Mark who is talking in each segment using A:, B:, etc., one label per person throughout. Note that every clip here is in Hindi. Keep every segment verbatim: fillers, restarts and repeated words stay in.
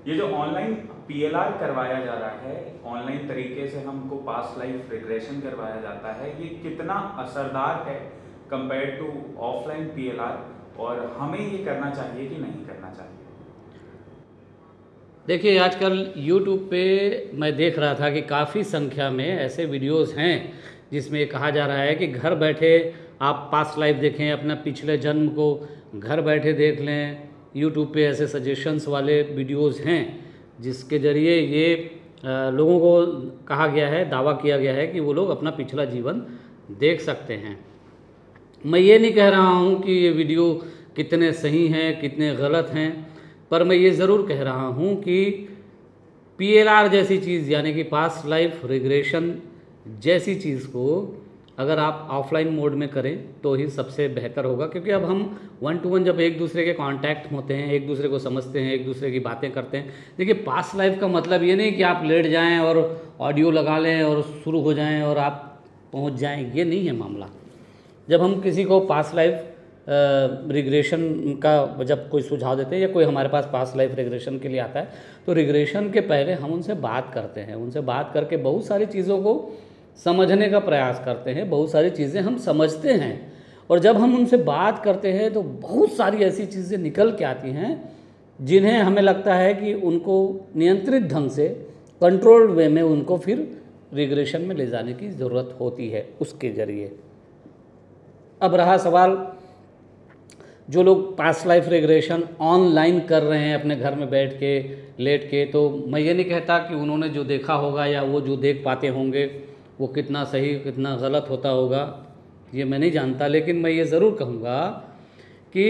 A: ये जो ऑनलाइन पीएलआर करवाया जा रहा है, ऑनलाइन तरीके से हमको पास्ट लाइफ रिग्रेशन करवाया जाता है, ये कितना असरदार है कंपेयर टू ऑफलाइन पीएलआर, और हमें ये करना चाहिए कि नहीं करना चाहिए?
B: देखिए, आजकल यूट्यूब पे मैं देख रहा था कि काफ़ी संख्या में ऐसे वीडियोस हैं जिसमें कहा जा रहा है कि घर बैठे आप पास्ट लाइफ देखें, अपना पिछले जन्म को घर बैठे देख लें। यूट्यूब पे ऐसे सजेशंस वाले वीडियोस हैं जिसके ज़रिए ये आ, लोगों को कहा गया है, दावा किया गया है कि वो लोग अपना पिछला जीवन देख सकते हैं। मैं ये नहीं कह रहा हूँ कि ये वीडियो कितने सही हैं, कितने गलत हैं, पर मैं ये ज़रूर कह रहा हूँ कि पीएलआर जैसी चीज़, यानी कि पास्ट लाइफ रिग्रेशन जैसी चीज़ को अगर आप ऑफलाइन मोड में करें तो ही सबसे बेहतर होगा। क्योंकि अब हम वन टू वन जब एक दूसरे के कांटेक्ट होते हैं, एक दूसरे को समझते हैं, एक दूसरे की बातें करते हैं। देखिए, पास्ट लाइफ का मतलब ये नहीं कि आप लेट जाएं और ऑडियो लगा लें और शुरू हो जाएं और आप पहुंच जाएं, ये नहीं है मामला। जब हम किसी को पास्ट लाइफ रिग्रेशन का जब कोई सुझाव देते हैं या कोई हमारे पास पास्ट लाइफ रिग्रेशन के लिए आता है, तो रिग्रेशन के पहले हम उनसे बात करते हैं। उनसे बात करके बहुत सारी चीज़ों को समझने का प्रयास करते हैं, बहुत सारी चीज़ें हम समझते हैं। और जब हम उनसे बात करते हैं तो बहुत सारी ऐसी चीज़ें निकल के आती हैं जिन्हें हमें लगता है कि उनको नियंत्रित ढंग से, कंट्रोल्ड वे में उनको फिर रिग्रेशन में ले जाने की ज़रूरत होती है उसके ज़रिए। अब रहा सवाल, जो लोग पास्ट लाइफ रिग्रेशन ऑनलाइन कर रहे हैं अपने घर में बैठ के, लेट के, तो मैं ये नहीं कहता कि उन्होंने जो देखा होगा या वो जो देख पाते होंगे वो कितना सही कितना गलत होता होगा, ये मैं नहीं जानता। लेकिन मैं ये ज़रूर कहूँगा कि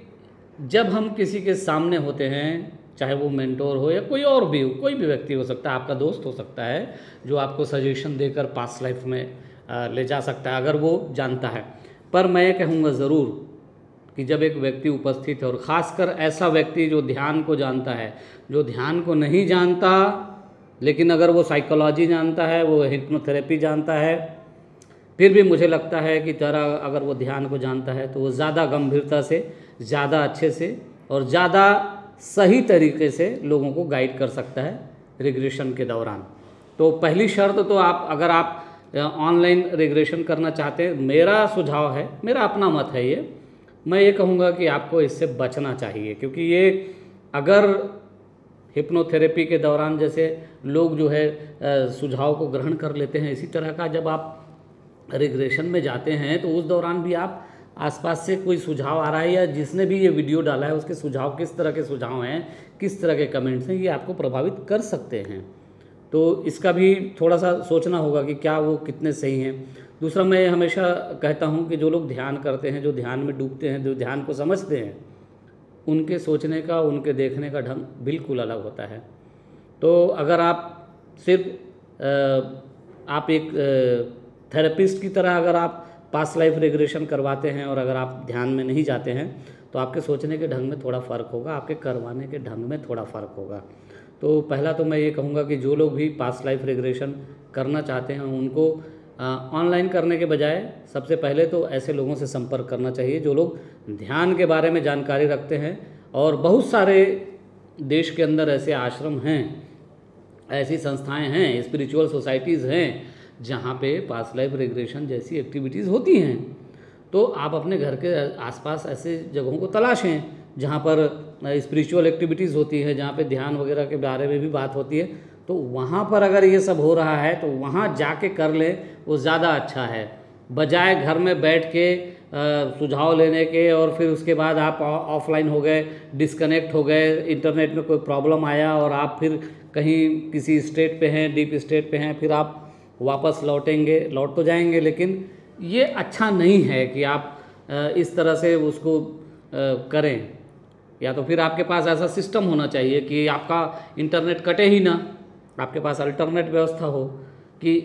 B: जब हम किसी के सामने होते हैं, चाहे वो मेंटोर हो या कोई और भी हो, कोई भी व्यक्ति हो सकता है, आपका दोस्त हो सकता है जो आपको सजेशन देकर पास्ट लाइफ में ले जा सकता है अगर वो जानता है। पर मैं कहूँगा ज़रूर कि जब एक व्यक्ति उपस्थित है, और ख़ासकर ऐसा व्यक्ति जो ध्यान को जानता है, जो ध्यान को नहीं जानता लेकिन अगर वो साइकोलॉजी जानता है, वो हिप्नोथेरेपी जानता है, फिर भी मुझे लगता है कि तरह अगर वो ध्यान को जानता है तो वो ज़्यादा गंभीरता से, ज़्यादा अच्छे से और ज़्यादा सही तरीके से लोगों को गाइड कर सकता है रिग्रेशन के दौरान। तो पहली शर्त तो आप, अगर आप ऑनलाइन रिग्रेशन करना चाहते हैं, मेरा सुझाव है, मेरा अपना मत है ये, मैं ये कहूँगा कि आपको इससे बचना चाहिए। क्योंकि ये अगर हिप्नोथेरेपी के दौरान जैसे लोग जो है सुझाव को ग्रहण कर लेते हैं, इसी तरह का जब आप रिग्रेशन में जाते हैं तो उस दौरान भी आप आसपास से कोई सुझाव आ रहा है या जिसने भी ये वीडियो डाला है उसके सुझाव किस तरह के सुझाव हैं, किस तरह के कमेंट्स हैं, ये आपको प्रभावित कर सकते हैं। तो इसका भी थोड़ा सा सोचना होगा कि क्या वो कितने सही हैं। दूसरा, मैं हमेशा कहता हूँ कि जो लोग ध्यान करते हैं, जो ध्यान में डूबते हैं, जो ध्यान को समझते हैं, उनके सोचने का, उनके देखने का ढंग बिल्कुल अलग होता है। तो अगर आप सिर्फ आप एक थेरेपिस्ट की तरह अगर आप पास्ट लाइफ रिग्रेशन करवाते हैं और अगर आप ध्यान में नहीं जाते हैं तो आपके सोचने के ढंग में थोड़ा फ़र्क होगा, आपके करवाने के ढंग में थोड़ा फ़र्क होगा। तो पहला तो मैं ये कहूँगा कि जो लोग भी पास्ट लाइफ रिग्रेशन करना चाहते हैं उनको ऑनलाइन करने के बजाय सबसे पहले तो ऐसे लोगों से संपर्क करना चाहिए जो लोग ध्यान के बारे में जानकारी रखते हैं। और बहुत सारे देश के अंदर ऐसे आश्रम हैं, ऐसी संस्थाएं हैं, स्पिरिचुअल सोसाइटीज़ हैं जहाँ पे पास्ट लाइफ रिग्रेशन जैसी एक्टिविटीज़ होती हैं। तो आप अपने घर के आसपास ऐसे जगहों को तलाशें जहाँ पर स्पिरिचुअल एक्टिविटीज़ होती है, जहाँ पे ध्यान वगैरह के बारे में भी बात होती है। तो वहाँ पर अगर ये सब हो रहा है तो वहाँ जाके कर लें, वो ज़्यादा अच्छा है, बजाय घर में बैठ के सुझाव लेने के और फिर उसके बाद आप ऑफलाइन हो गए, डिस्कनेक्ट हो गए, इंटरनेट में कोई प्रॉब्लम आया और आप फिर कहीं किसी स्टेट पे हैं, डीप स्टेट पे हैं, फिर आप वापस लौटेंगे, लौट तो जाएंगे, लेकिन ये अच्छा नहीं है कि आप इस तरह से उसको करें। या तो फिर आपके पास ऐसा सिस्टम होना चाहिए कि आपका इंटरनेट कटे ही ना, आपके पास अल्टरनेट व्यवस्था हो कि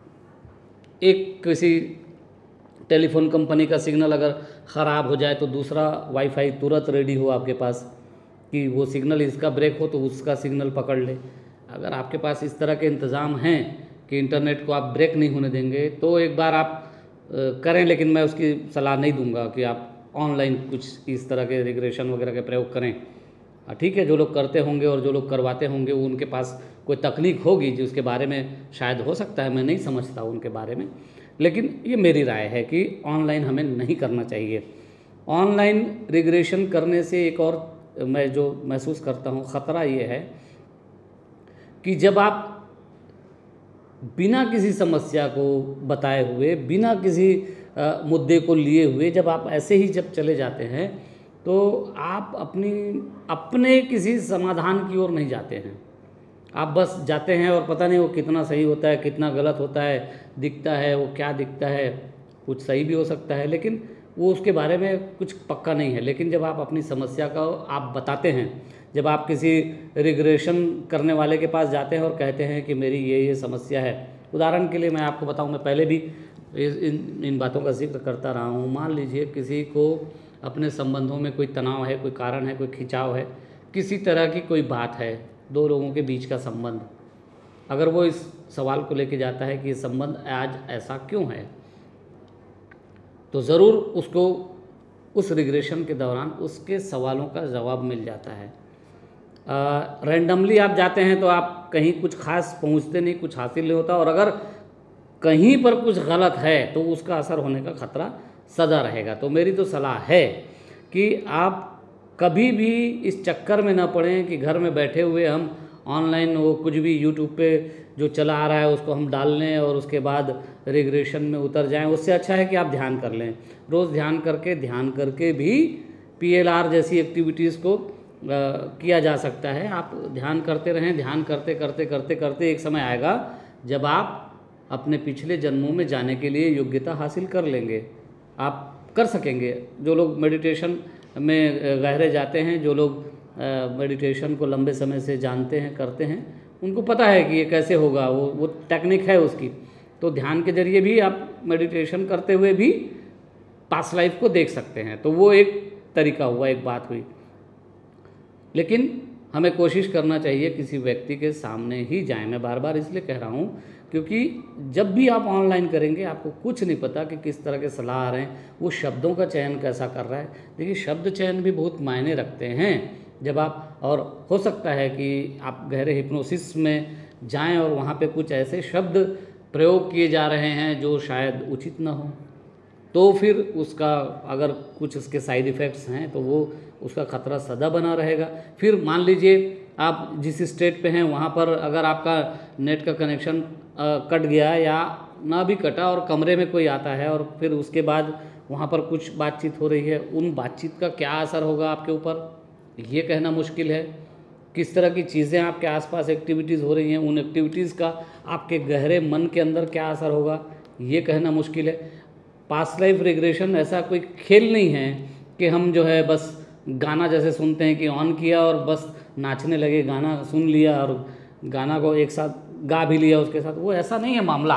B: एक किसी टेलीफोन कंपनी का सिग्नल अगर ख़राब हो जाए तो दूसरा वाईफाई तुरंत रेडी हो आपके पास कि वो सिग्नल इसका ब्रेक हो तो उसका सिग्नल पकड़ ले। अगर आपके पास इस तरह के इंतज़ाम हैं कि इंटरनेट को आप ब्रेक नहीं होने देंगे तो एक बार आप करें, लेकिन मैं उसकी सलाह नहीं दूंगा कि आप ऑनलाइन कुछ इस तरह के रिग्रेशन वगैरह के प्रयोग करें। ठीक है, जो लोग करते होंगे और जो लोग करवाते होंगे वो उनके पास कोई तकनीक होगी जो उसके बारे में शायद हो सकता है, मैं नहीं समझता उनके बारे में, लेकिन ये मेरी राय है कि ऑनलाइन हमें नहीं करना चाहिए। ऑनलाइन रिग्रेशन करने से एक और मैं जो महसूस करता हूँ ख़तरा ये है कि जब आप बिना किसी समस्या को बताए हुए, बिना किसी आ, मुद्दे को लिए हुए जब आप ऐसे ही जब चले जाते हैं तो आप अपनी अपने किसी समाधान की ओर नहीं जाते हैं। आप बस जाते हैं और पता नहीं वो कितना सही होता है, कितना गलत होता है, दिखता है वो क्या दिखता है, कुछ सही भी हो सकता है लेकिन वो उसके बारे में कुछ पक्का नहीं है। लेकिन जब आप अपनी समस्या का आप बताते हैं, जब आप किसी रिग्रेशन करने वाले के पास जाते हैं और कहते हैं कि मेरी ये ये समस्या है, उदाहरण के लिए मैं आपको बताऊं, मैं पहले भी इन इन बातों का जिक्र करता रहा हूं। मान लीजिए किसी को अपने संबंधों में कोई तनाव है, कोई कारण है, कोई खिंचाव है, किसी तरह की कोई बात है, दो लोगों के बीच का संबंध, अगर वो इस सवाल को लेके जाता है कि ये संबंध आज ऐसा क्यों है, तो ज़रूर उसको उस रिग्रेशन के दौरान उसके सवालों का जवाब मिल जाता है। रैंडमली आप जाते हैं तो आप कहीं कुछ खास पहुंचते नहीं, कुछ हासिल नहीं होता, और अगर कहीं पर कुछ गलत है तो उसका असर होने का खतरा सदा रहेगा। तो मेरी तो सलाह है कि आप कभी भी इस चक्कर में ना पड़ें कि घर में बैठे हुए हम ऑनलाइन वो कुछ भी यूट्यूब पे जो चला आ रहा है उसको हम डाल लें और उसके बाद रिग्रेशन में उतर जाएं। उससे अच्छा है कि आप ध्यान कर लें, रोज़ ध्यान करके ध्यान करके भी पीएलआर जैसी एक्टिविटीज़ को आ, किया जा सकता है। आप ध्यान करते रहें, ध्यान करते करते करते करते एक समय आएगा जब आप अपने पिछले जन्मों में जाने के लिए योग्यता हासिल कर लेंगे, आप कर सकेंगे। जो लोग मेडिटेशन में गहरे जाते हैं, जो लोग मेडिटेशन को लंबे समय से जानते हैं, करते हैं, उनको पता है कि ये कैसे होगा, वो वो टेक्निक है उसकी। तो ध्यान के जरिए भी आप मेडिटेशन करते हुए भी पास्ट लाइफ को देख सकते हैं। तो वो एक तरीका हुआ, एक बात हुई। लेकिन हमें कोशिश करना चाहिए किसी व्यक्ति के सामने ही जाएं। मैं बार बार इसलिए कह रहा हूँ क्योंकि जब भी आप ऑनलाइन करेंगे आपको कुछ नहीं पता कि किस तरह के सलाह आ रहे हैं, वो शब्दों का चयन कैसा कर रहा है। देखिए, शब्द चयन भी बहुत मायने रखते हैं जब आप, और हो सकता है कि आप गहरे हिप्नोसिस में जाएं और वहाँ पे कुछ ऐसे शब्द प्रयोग किए जा रहे हैं जो शायद उचित ना हो, तो फिर उसका अगर कुछ उसके साइड इफ़ेक्ट्स हैं तो वो उसका खतरा सदा बना रहेगा। फिर मान लीजिए आप जिस स्टेट पे हैं वहाँ पर अगर आपका नेट का कनेक्शन कट गया या ना भी कटा और कमरे में कोई आता है और फिर उसके बाद वहाँ पर कुछ बातचीत हो रही है, उन बातचीत का क्या असर होगा आपके ऊपर, ये कहना मुश्किल है। किस तरह की चीज़ें आपके आसपास एक्टिविटीज़ हो रही हैं, उन एक्टिविटीज़ का आपके गहरे मन के अंदर क्या असर होगा, ये कहना मुश्किल है। पास्ट लाइफ रिग्रेशन ऐसा कोई खेल नहीं है कि हम जो है बस गाना जैसे सुनते हैं कि ऑन किया और बस नाचने लगे, गाना सुन लिया और गाना को एक साथ गा भी लिया उसके साथ, वो ऐसा नहीं है मामला।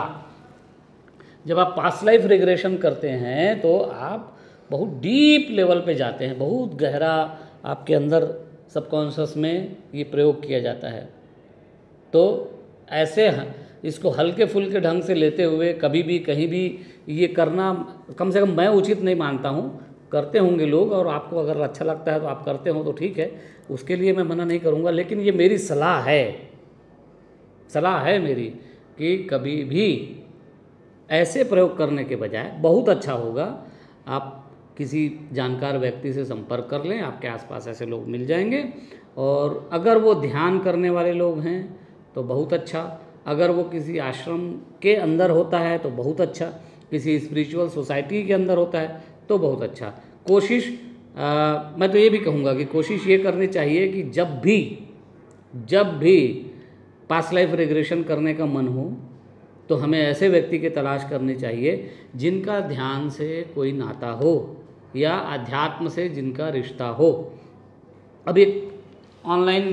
B: जब आप पास्ट लाइफ रिग्रेशन करते हैं तो आप बहुत डीप लेवल पे जाते हैं, बहुत गहरा आपके अंदर सबकॉन्शियस में ये प्रयोग किया जाता है। तो ऐसे इसको हल्के फुल्के ढंग से लेते हुए कभी भी कहीं भी ये करना कम से कम मैं उचित नहीं मानता हूँ। करते होंगे लोग और आपको अगर अच्छा लगता है तो आप करते हो तो ठीक है, उसके लिए मैं मना नहीं करूँगा, लेकिन ये मेरी सलाह है, सलाह है मेरी कि कभी भी ऐसे प्रयोग करने के बजाय बहुत अच्छा होगा आप किसी जानकार व्यक्ति से संपर्क कर लें। आपके आसपास ऐसे लोग मिल जाएंगे, और अगर वो ध्यान करने वाले लोग हैं तो बहुत अच्छा, अगर वो किसी आश्रम के अंदर होता है तो बहुत अच्छा, किसी स्पिरिचुअल सोसाइटी के अंदर होता है तो बहुत अच्छा। कोशिश आ, मैं तो ये भी कहूँगा कि कोशिश ये करनी चाहिए कि जब भी जब भी पास्ट लाइफ रिग्रेशन करने का मन हो तो हमें ऐसे व्यक्ति की तलाश करनी चाहिए जिनका ध्यान से कोई नाता हो या अध्यात्म से जिनका रिश्ता हो। अब एक ऑनलाइन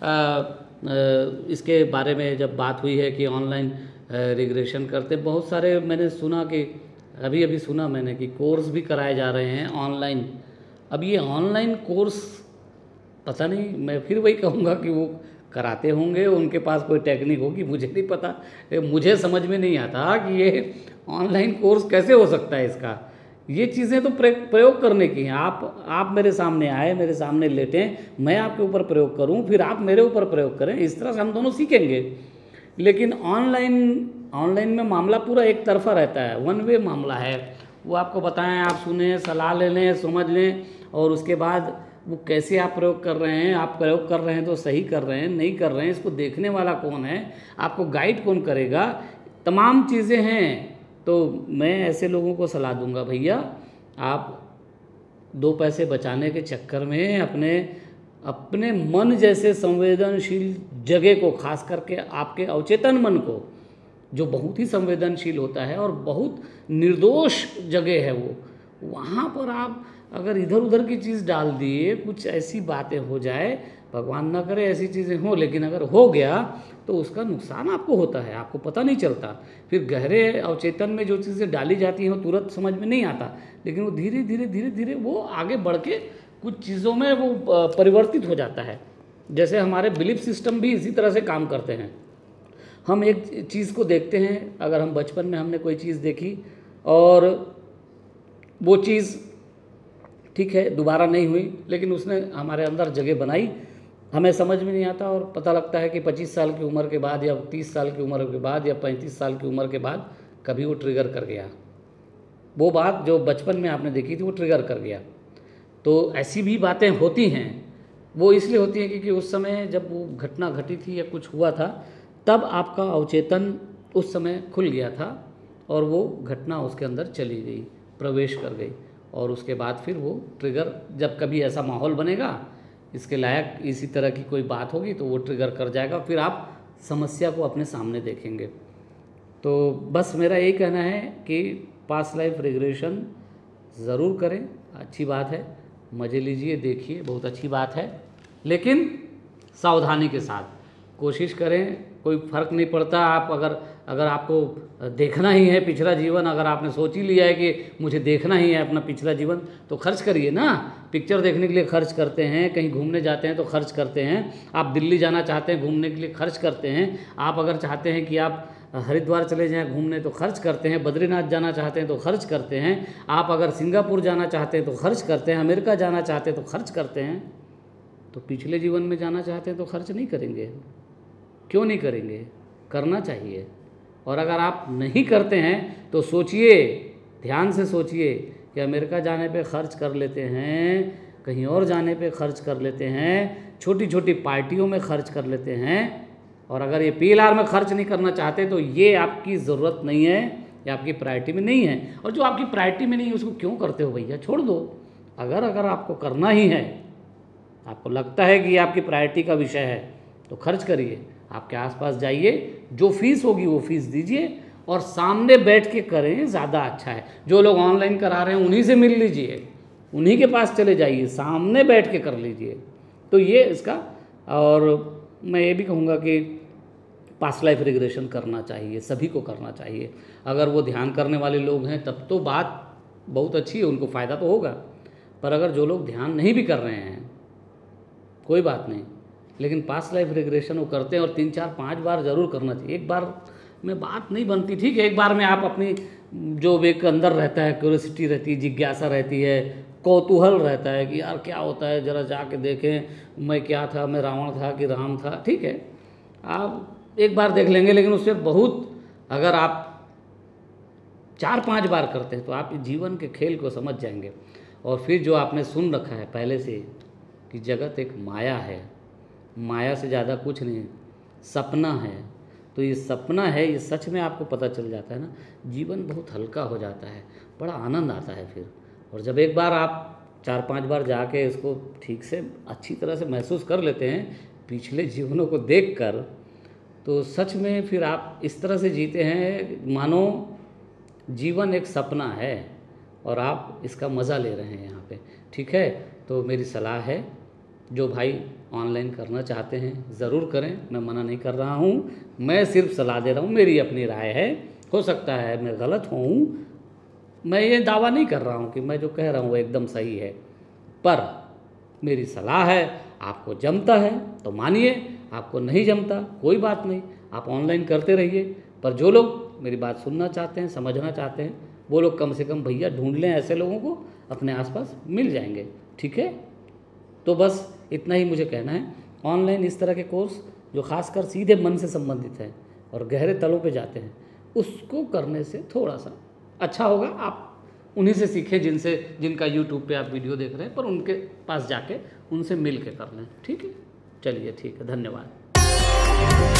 B: इसके बारे में जब बात हुई है कि ऑनलाइन रिग्रेशन करते, बहुत सारे मैंने सुना कि अभी अभी सुना मैंने कि कोर्स भी कराए जा रहे हैं ऑनलाइन। अब ये ऑनलाइन कोर्स पता नहीं, मैं फिर वही कहूँगा कि वो कराते होंगे, उनके पास कोई टेक्निक होगी, मुझे नहीं पता। मुझे समझ में नहीं आता कि ये ऑनलाइन कोर्स कैसे हो सकता है इसका, ये चीज़ें तो प्रयोग प्रयोग करने की हैं। आप आप मेरे सामने आए, मेरे सामने लेटें, मैं आपके ऊपर प्रयोग करूं, फिर आप मेरे ऊपर प्रयोग करें, इस तरह से हम दोनों सीखेंगे। लेकिन ऑनलाइन ऑनलाइन में मामला पूरा एक तरफा रहता है, वन वे मामला है। वो आपको बताएं, आप सुने, सलाह ले लें, समझ लें, और उसके बाद वो कैसे आप प्रयोग कर रहे हैं, आप प्रयोग कर रहे हैं तो सही कर रहे हैं, नहीं कर रहे हैं, इसको देखने वाला कौन है, आपको गाइड कौन करेगा, तमाम चीज़ें हैं। तो मैं ऐसे लोगों को सलाह दूंगा, भैया आप दो पैसे बचाने के चक्कर में अपने अपने मन जैसे संवेदनशील जगह को, खास करके आपके अवचेतन मन को, जो बहुत ही संवेदनशील होता है और बहुत निर्दोष जगह है वो, वहाँ पर आप अगर इधर उधर की चीज़ डाल दिए, कुछ ऐसी बातें हो जाए, भगवान ना करे ऐसी चीज़ें हो, लेकिन अगर हो गया तो उसका नुकसान आपको होता है, आपको पता नहीं चलता। फिर गहरे अवचेतन में जो चीज़ें डाली जाती हैं वो तुरंत समझ में नहीं आता, लेकिन वो धीरे धीरे धीरे धीरे वो आगे बढ़ के कुछ चीज़ों में वो परिवर्तित हो जाता है। जैसे हमारे बिलीफ सिस्टम भी इसी तरह से काम करते हैं। हम एक चीज़ को देखते हैं, अगर हम बचपन में हमने कोई चीज़ देखी और वो चीज़ ठीक है दोबारा नहीं हुई, लेकिन उसने हमारे अंदर जगह बनाई, हमें समझ में नहीं आता, और पता लगता है कि पच्चीस साल की उम्र के बाद या तीस साल की उम्र के बाद या पैंतीस साल की उम्र के बाद कभी वो ट्रिगर कर गया, वो बात जो बचपन में आपने देखी थी वो ट्रिगर कर गया। तो ऐसी भी बातें होती हैं, वो इसलिए होती हैं क्योंकि उस समय जब वो घटना घटी थी या कुछ हुआ था, तब आपका अवचेतन उस समय खुल गया था और वो घटना उसके अंदर चली गई, प्रवेश कर गई, और उसके बाद फिर वो ट्रिगर, जब कभी ऐसा माहौल बनेगा इसके लायक, इसी तरह की कोई बात होगी तो वो ट्रिगर कर जाएगा, फिर आप समस्या को अपने सामने देखेंगे। तो बस मेरा यही कहना है कि पास्ट लाइफ रिग्रेशन ज़रूर करें, अच्छी बात है, मज़े लीजिए, देखिए, बहुत अच्छी बात है, लेकिन सावधानी के साथ कोशिश करें। कोई फ़र्क नहीं पड़ता, आप अगर अगर आपको देखना ही है पिछला जीवन, अगर आपने सोच ही लिया है कि मुझे देखना ही है अपना पिछला जीवन, तो खर्च करिए ना। पिक्चर देखने के लिए खर्च करते हैं, कहीं घूमने जाते हैं तो खर्च करते हैं, आप दिल्ली जाना चाहते हैं घूमने के लिए खर्च करते हैं, आप अगर चाहते हैं कि आप हरिद्वार चले जाएं घूमने तो खर्च करते हैं, बद्रीनाथ जाना चाहते हैं तो खर्च करते हैं, आप अगर सिंगापुर जाना चाहते हैं तो खर्च करते हैं, अमेरिका जाना चाहते हैं तो खर्च करते हैं। तो पिछले जीवन में जाना चाहते हैं तो खर्च नहीं करेंगे? क्यों नहीं करेंगे? करना चाहिए। और अगर आप नहीं करते हैं तो सोचिए, ध्यान से सोचिए कि अमेरिका जाने पे खर्च कर लेते हैं, कहीं और जाने पे खर्च कर लेते हैं, छोटी छोटी पार्टियों में खर्च कर लेते हैं, और अगर ये पी एल आर में खर्च नहीं करना चाहते तो ये आपकी ज़रूरत नहीं है, ये आपकी प्रायोरिटी में नहीं है। और जो आपकी प्रायोरिटी में नहीं है उसको क्यों करते हो भैया, छोड़ दो। अगर अगर आपको करना ही है, आपको लगता है कि ये आपकी प्रायोरिटी का विषय है, तो खर्च करिए, आपके आसपास जाइए, जो फीस होगी वो फीस दीजिए, और सामने बैठ के करें, ज़्यादा अच्छा है। जो लोग ऑनलाइन करा रहे हैं उन्हीं से मिल लीजिए, उन्हीं के पास चले जाइए, सामने बैठ के कर लीजिए। तो ये इसका, और मैं ये भी कहूँगा कि पास्ट लाइफ रिग्रेशन करना चाहिए, सभी को करना चाहिए। अगर वो ध्यान करने वाले लोग हैं तब तो बात बहुत अच्छी है, उनको फ़ायदा तो होगा, पर अगर जो लोग ध्यान नहीं भी कर रहे हैं कोई बात नहीं, लेकिन पास्ट लाइफ रिग्रेशन वो करते हैं, और तीन चार पाँच बार ज़रूर करना चाहिए। एक बार में बात नहीं बनती, ठीक है, एक बार में आप अपनी जो एक अंदर रहता है, क्यूरियोसिटी रहती है, जिज्ञासा रहती है, कौतूहल रहता है कि यार क्या होता है, ज़रा जाके देखें मैं क्या था, मैं रावण था कि राम था, ठीक है, आप एक बार देख लेंगे, लेकिन उससे बहुत, अगर आप चार पांच बार करते हैं तो आप जीवन के खेल को समझ जाएंगे। और फिर जो आपने सुन रखा है पहले से कि जगत एक माया है, माया से ज़्यादा कुछ नहीं, सपना है, तो ये सपना है, ये सच में आपको पता चल जाता है ना, जीवन बहुत हल्का हो जाता है, बड़ा आनंद आता है फिर। और जब एक बार आप चार पांच बार जाके इसको ठीक से अच्छी तरह से महसूस कर लेते हैं पिछले जीवनों को देखकर, तो सच में फिर आप इस तरह से जीते हैं मानो जीवन एक सपना है और आप इसका मज़ा ले रहे हैं यहाँ पे, ठीक है। तो मेरी सलाह है, जो भाई ऑनलाइन करना चाहते हैं ज़रूर करें, मैं मना नहीं कर रहा हूँ, मैं सिर्फ सलाह दे रहा हूँ, मेरी अपनी राय है, हो सकता है मैं गलत हूँ, मैं ये दावा नहीं कर रहा हूँ कि मैं जो कह रहा हूँ वो एकदम सही है, पर मेरी सलाह है। आपको जमता है तो मानिए, आपको नहीं जमता कोई बात नहीं, आप ऑनलाइन करते रहिए। पर जो लोग मेरी बात सुनना चाहते हैं, समझना चाहते हैं, वो लोग कम से कम भैया ढूंढ लें, ऐसे लोगों को अपने आसपास मिल जाएंगे। ठीक है, तो बस इतना ही मुझे कहना है। ऑनलाइन इस तरह के कोर्स जो खासकर सीधे मन से संबंधित हैं और गहरे तलों पे जाते हैं, उसको करने से थोड़ा सा अच्छा होगा। आप उन्हीं से सीखें जिनसे जिनका यूट्यूब पे आप वीडियो देख रहे हैं, पर उनके पास जाके उनसे मिल के कर लें। ठीक है, चलिए ठीक है, धन्यवाद।